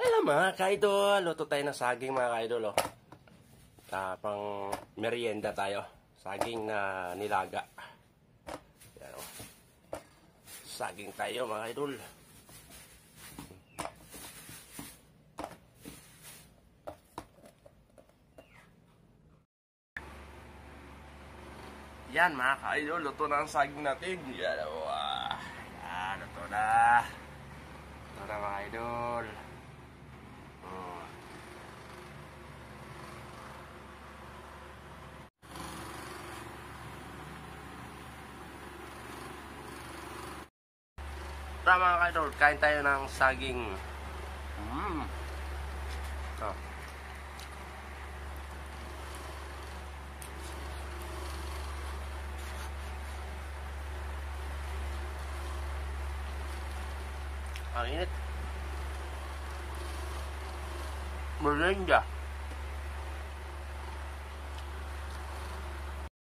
Alam mga kaidol, luto tayo ng saging mga kaidol. Oh. Pang merienda tayo. Saging na nilaga. Yan, oh. Saging tayo mga kaidol. Yan mga kaidol, luto na ang saging natin. Yan, oh. Yan, luto na. Luto na mga kaidol. Tara mga kaidol, kain tayo ng saging. Oh. Ang init. Merienda.